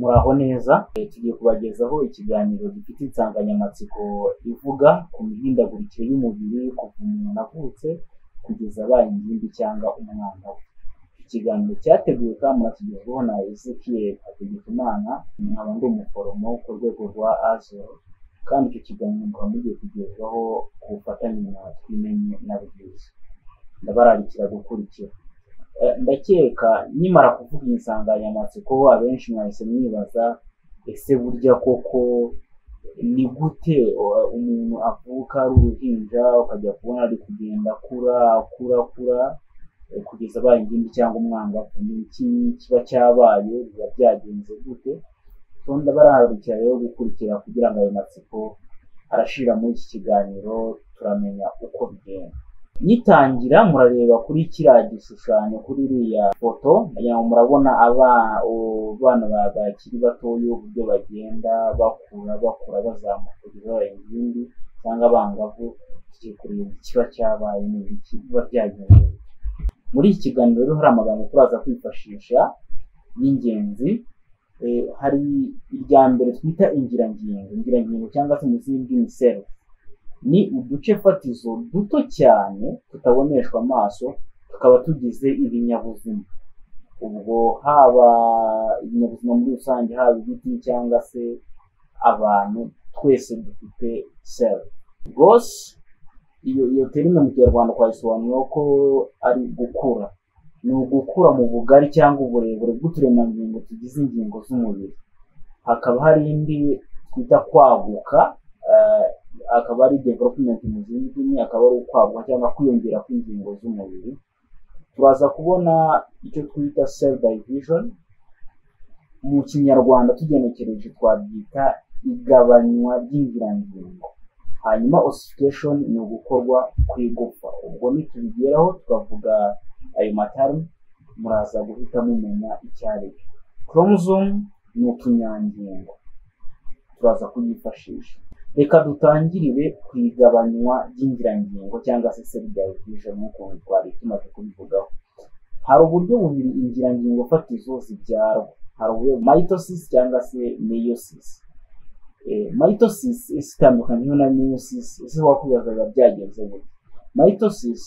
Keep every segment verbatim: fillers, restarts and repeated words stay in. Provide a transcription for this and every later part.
Muraho neza, tugiye kubagezaho ikiganiro gifite insanganyamatsiko ivuga ku mihindagurikire y'umubiri kuva umuntu avutse kugeza abaye ingimbi cyangwa umwana we. Ikiganiro cyateguwe kandi murakigezwaho na Ezekiel Hategekimana, nkaba ndi umuforomo ku rwego rwa Azero, kandi icyo kiganiro mukaba mugiye kugezwaho ku bufatanye na Twimenye na Rubyizi. Ndabararikira gukurikira. Ndakeka nimara kuvuga insanganyamatsiko abenshi mwahise mwibaza, ese burya koko ni gute umuntu avuka ari uruhinja ukajya kubona ari kugenda akura akura akura kugeza abaye ingimbi cyangwa umwangavu? Ni iki kiba cyabaye? biba byagenze gute? Ndabararikira rero gukurikira kugira ngo ayo matsiko arashira muri iki kiganiro turamenya uko bigenda. Nitangira murareba kuri kiriya gishushanyo kuri iriya foto, murabona abana bakiri batoya uburyo bagenda bakura bakura bazamuka kugeza abaye ingimbi cyangwa abangavu. Tugiye kureba ikiba cyabaye n'ibiki biba byagenze. Muri iki kiganiro rero hari amagambo turaza kwifashisha y'ingenzi. Hari irya mbere twita ingirangingo. Ingirangingo cyangwa se mu zindi ndimi cells ni uduce fatizo duto cyane tutaboneshwa amaso, tukaba tugize ibinyabuzima. Ubwo haba ibinyabuzima muri rusange, haba ibiti cyangwa se abantu, twese dufite cell. Rwose iyo iyo terime mu Kinyarwanda twayisobanura ko ari gukura. Ni ugukura mu bugari cyangwa uburebure bw'uturemangingo tugize ingingo z'umubiri. Hakaba hari indi twita kwaguka, akaba ari development mu zindi ndimi, akaba ari ukwaguka cyangwa kwiyongera kw'ingingo z'umubiri. Turaza kubona icyo twita cell division. Mu Kinyarwanda tugenekereje twabyita igabanywa ry'ingirangingo. Hanyuma ossification ni ugukorwa kw'igufa. Ubwo nitubigeraho tukavuga ayo materme, muraza guhita mumenya icyo ari cyo. Chromosome ni utunyangingo, turaza kuyifashisha. Reka dutangirire ku igabanywa ry'ingirangingo cyangwa se cell division nk'uko twari tumaze kubivugaho. Hari uburyo bubiri ingirangingo fatizo zibyarwa. Hari uburyo mitosis cyangwa se meiosis. Mitosis itandukanye na meiosis. Ese wakwibazaga byagenze gute? Mitosis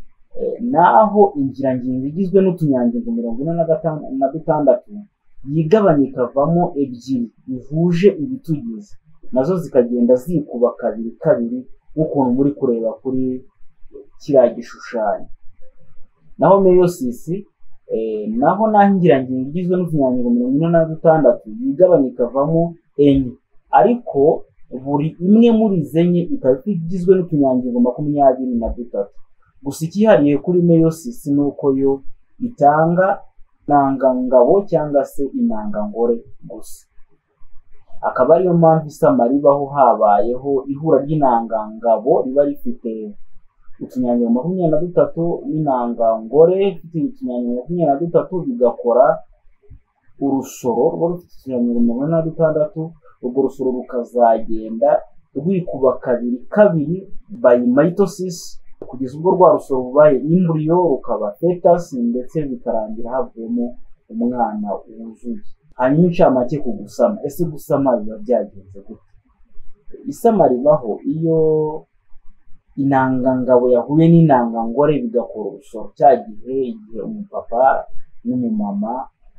naho ingirangingo igizwe n'utunyangingo mirongo ine na dutandatu yigabanya ikavamo ebyiri bihuje ibitugize, nazo zikagenda zikuba kabiri kabiri nk'ukuntu muri kureba kuri kiriya gishushanyo. Naho meiosis naho naho ingirangingo igizwe n'utunyangingo mirongo ine na dutandatu yigabanya ikavamo enye, ariko buri imwe muri izi enye ikaba igizwe n'utunyangingo makumyabiri na dutatu. Gusa ikihariye kuri meiosis ni uko yo itanga intangangabo cyangwa se intangangore gusa. Akaba ariyo mpamvu isama ribaho habayeho ihura ry'intangangabo riba rifite utunyangingo makumyabiri na dutatu n'intangangore ifite utunyangingo makumyabiri na dutatu, bigakora urusoro ruba rufite utunyangingo mirongo ine na dutandatu. Urwo rusoro rukazagenda rwikuba kabiri kabiri by mitosis kugeza ubwo rwa rusoro rubaye embryo, rukaba fetus, ndetse bikarangira havuyemo umwana wuzuye. Hanyuma incamake ku gusama. Ese gusama biba byagenze gute? Isama ribaho iyo intangangabo yahuye n'intangangore bigakora urusoro. Cya gihe igihe umupapa n'umumama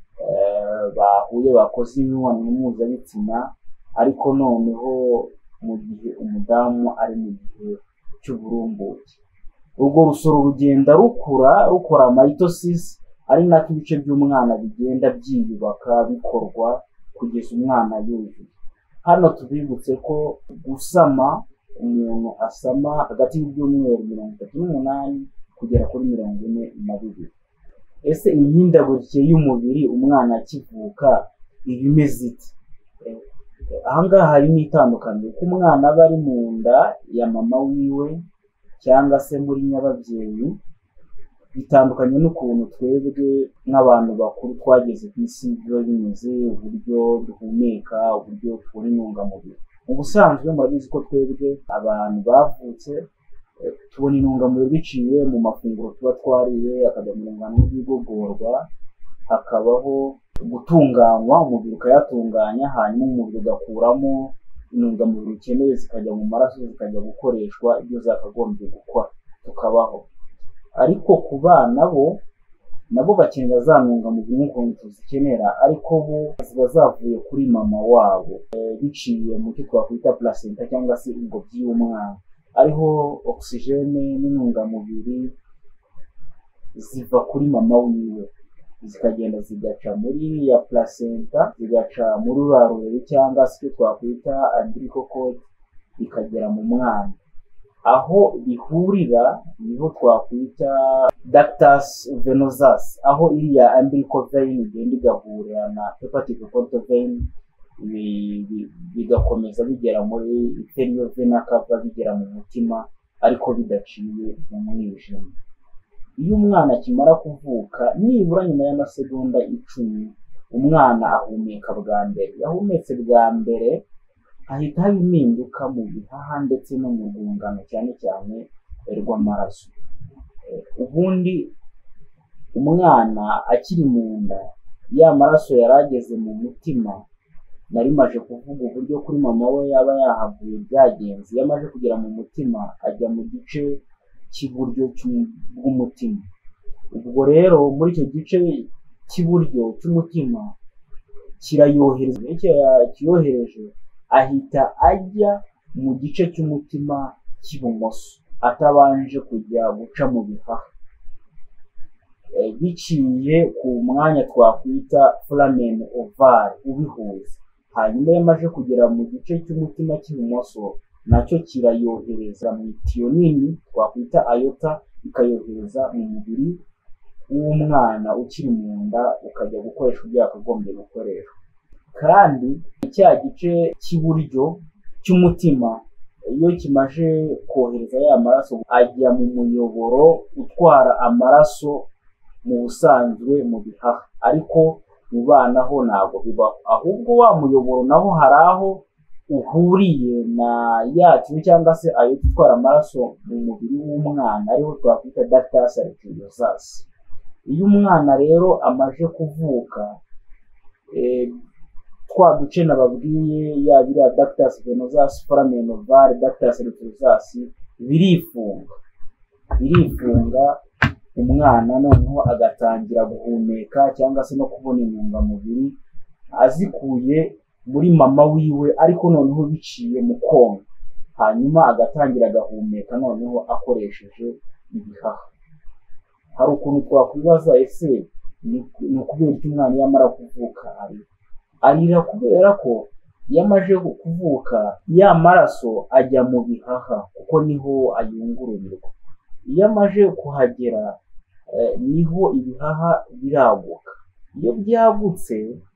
bahuye bakoze imibonano mpuzabitsina, ariko noneho mu gihe umudamu ari mu gihe cy'uburumbuke, urwo rusoro rugenda rukura rukora mitosis, ari nako ibice by'umwana bigenda byiyubaka bikorwa kugeza umwana yuzuye. Hano tubibutse ko gusama umuntu asama hagati y'ibyumweru mirongo itatu n'umunani kugera kuri mirongo ine na bibiri. Ese imihindagurikire y'umubiri umwana akivuka iba imeze ite? Ahangaha harimo itandukaniro ko umwana aba ari mu nda ya mama wiwe cyangwa se muri nyababyeyi, bitandukanye n'ukuntu twebwe nk'abantu bakuru twageze ku isi biba bimeze, uburyo duhumeka, uburyo tubona intungamubiri. Mu busanzwe murabizi ko twebwe abantu bavutse tubona intungamubiri biciye mu mafunguro tuba twariye, akajya mu rungano rw'igogorwa, hakabaho gutunganywa, umubiri ukayatunganya, hanyuma umubiri ugakuramo intungamubiri ukeneye zikajya mu maraso zikajya gukoreshwa ibyo zakagombye gukora tukabaho. Ariko ku bana bo nabo bakenera za ntungamubiri nk'ukuntu tuzikenera, ariko bo ziba zavuye kuri mama wabo biciye mu cyo twakwita placenta cyangwa se ingobyi y'umwana, ariho oxygene n'intungamubiri ziva kuri mama wiwe zikagenda zigaca muri ya placenta zigaca muri rurarureri cyangwa se icyo twakwita umbilical cord bikagera mu mwana. Aho bihurira niho twakwita ductus venosus, aho iriya umbilical vein igenda igahurira na hepatic portal vein bigakomeza bigera muri inferior vena cava bigera mu mutima, ariko bidaciye mu mwijima. Iyo umwana akimara kuvuka nibura nyuma y'amasegonda icumi umwana ahumeka bwa mbere. Yahumetse bwa mbere hahita haba impinduka mu bihaha ndetse no mu rwungano cyane cyane rw'amaraso. Ubundi umwana akiri mu nda ya maraso yarageze mu mutima, nari maje kuvuga uburyo kuri mama we yaba yahavuye byagenze. Yamaze kugera mu mutima ajya mu gice cy'iburyo bw'umutima. Ubwo rero muri icyo gice cy'iburyo cy'umutima kirayohereza, icyo kiyohereje ahita ajya mu gice cy'umutima cy'ibumoso atabanje kujya guca mu bihaha, biciye ku mwanya twakwita foramen ovale ubihuza. Hanyuma yamaze kugera mu gice cy'umutima cy'ibumoso nacyo kirayohereza mu itiyo nini twakwita ayota, ikayohereza mu mubiri w'umwana ukiri mu nda ukajya gukoresha ibyo yakagombye gukoresha. Kandi cya gice cy'iburyo cy'umutima iyo kimaze kohereza ya maraso ajya mu muyoboro utwara amaraso mu busanzwe mu bihaha, ariko mu bana ho ntabwo bibaho, ahubwo wa muyoboro naho hari aho uhuriye na yacu cyangwa se ayo gutwara amaraso mu mubiri w'umwana, ariho twakwita ductus arteriosus. Iyo umwana rero amaze kuvuka twa duce nababwiye yabira ductus venosus, foramen ovale, ductus arteriosus birifunga birifunga umwana noneho agatangira guhumeka cyangwa se no kubona intungamubiri azikuye muri mama wiwe, ariko noneho biciye mu konka. Hanyuma agatangira agahumeka noneho akoresheje ibihaha. Hari ukuntu twakwibaza, ese ni ukubera ko umwana yamara kuvuka arira? Arira kubera ko yamaze kuvuka ya maraso ajya mu bihaha kuko niho ayungururirwa. Iyo amaze kuhagera niho ibihaha biraguka. Iyo byagutse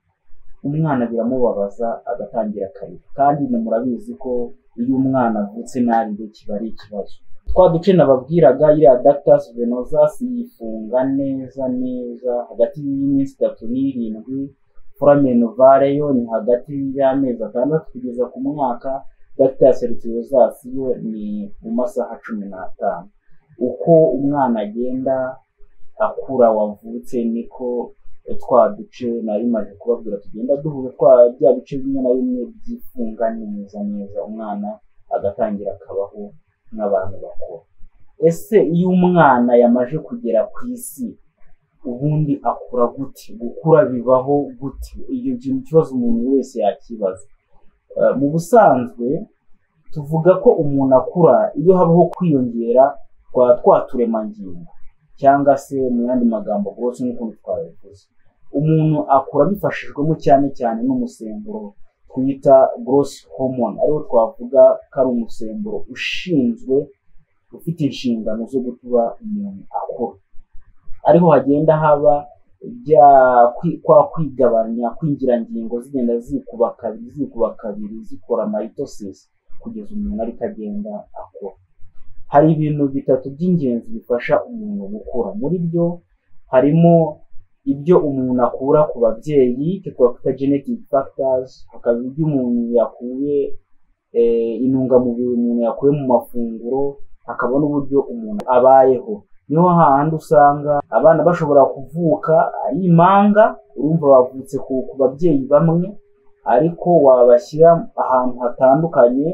umwana biramubabaza agatangira akarira, kandi murabizi ko iyo umwana avutse narire kiba ari ikibazo. Twa duce nababwiraga iriya ductus venosus yifunga neza neza hagati y'iminsi itatu n'irindwi, foramen ovale yo ni hagati y'amezi atandatu kugeza ku mwaka, ductus arteriosus yo ni mu masaha cumi n'atanu. Uko umwana agenda akura wavutse niko twa duce nari maze kubabwira tugenda duhuza twa bya bice bimwe na bimwe byifunga neza neza, umwana agatangira akabaho n'abantu bakuru. Ese iyo umwana yamaze kugera ku isi ubundi akura gute? Gukura bibaho gute? Iyo kibazo umuntu wese yakibaza. Mu busanzwe tuvuga ko umuntu akura iyo habaho kwiyongera kwa twa turemangingo cyangwa se mu yandi magambo rwose nk'uko twabivuze. Umuntu akura bifashijwemo cyane cyane n'umusemburo twita growth hormone, ariwo twavuga ko ari umusemburo ushinzwe ufite inshingano zo gutuma umuntu akura. Ariho hagenda haba bya kwa kwigabanya kwingirangingo zigenda zikuba kabiri zikuba kabiri zikora mitosis kugeza umuntu ariko agenda akura. Hari ibintu bitatu by'ingenzi bifasha umuntu gukura. Muri byo harimo ibyo umuntu akura ku babyeyi twakwita genetic factors, hakaba ibyo umuntu yakuye intungamubiri umuntu yakuye mu mafunguro, hakaba n'uburyo umuntu abayeho niho hahandi usanga abana bashobora kuvuka ari impanga, urumva bavutse ku babyeyi bamwe ariko wabashyira ahantu hatandukanye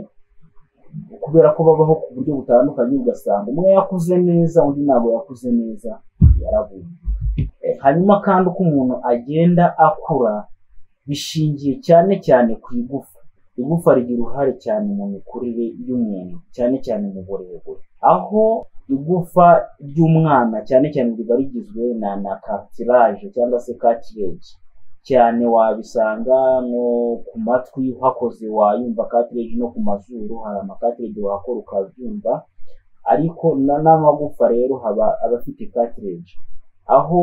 kubera ko babaho ku buryo butandukanye, ugasanga umwe yakuze neza undi ntabwo yakuze neza, yarabuye. Hanyuma kandi uko umuntu agenda akura bishingiye cyane cyane ku igufa. Igufa rigira uruhare cyane mu mikurire y'umuntu, cyane cyane mu burebure, aho igufa ry'umwana cyane cyane riba rigizwe na na cartilage cyangwa se cartilage cyane, wabisanga nko ku matwi hakoze wayumva cartilage, no ku mazuru hari amacartilage wakora ukabyumva, ariko n'amagufa rero haba abafite cartilage, aho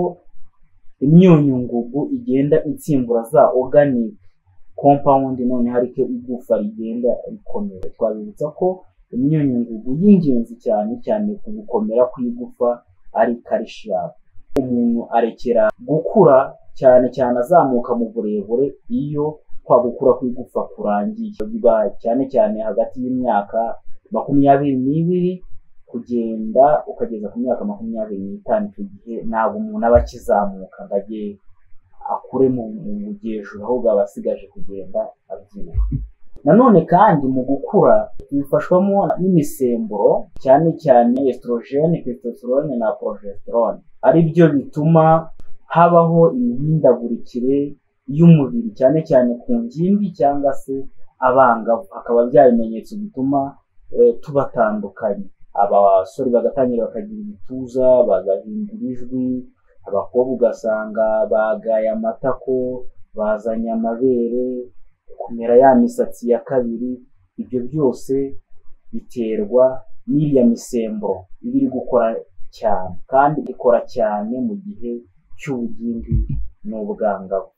imyunyungugu igenda insimbura za organic compound, none hariko igufa rigenda rikomera. Twabibutsa ko imyunyungugu y'ingenzi cyane cyane ku gukomera kw'igufa ari calcium. Umuntu arekera gukura cyane cyane azamuka mu burebure iyo kwa gukura kw'igufa kurangiye, biba cyane cyane hagati y'imyaka makumyabiri n'ibiri kugenda ukageza ku myaka makumyabiri n'itanu. Icyo gihe ntabwo umuntu aba akizamuka ngo ajye akure mu mugejuru, ahubwo aba asigaje kugenda abyibuha. Nanone kandi mu gukura bifashwamo n'imisemburo cyane cyane estrogene, testosterone na progesterone, ari byo bituma habaho imihindagurikire y'umubiri cyane cyane ku ngimbi cyangwa se abangavu, hakaba bya bimenyetso bituma e, tubatandukanye. Abasore bagatangira bakagira ibituza, bagahindura ijwi, abakobwa ugasanga bagaye amatako, bazanye amabere, kumera ya misatsi ya kabiri. Ibyo byose biterwa n'iriya misemburo iba iri gukora cyane, kandi ikora cyane mu gihe cy'ubugimbi n'ubwangavu.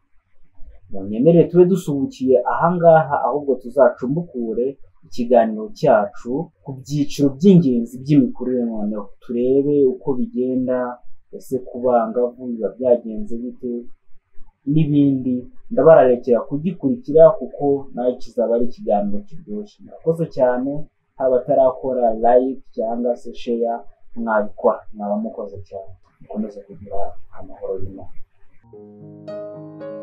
Munyemerere tube dusuhukiye ahangaha, ahubwo tuzacumbukure ikiganiro cyacu ku byiciro by'ingenzi by'imikurire, noneho turebe uko bigenda, ese ku bangavu biba byagenze bite n'ibindi. Ndabararekera kugikurikira kuko nayo kizaba ari ikiganiro kiryoshye. Murakoze cyane, haba atarakora like cyangwa se share mwabikora, mwaba mukoze cyane. Mukomeze kugira amahoro y'Imana.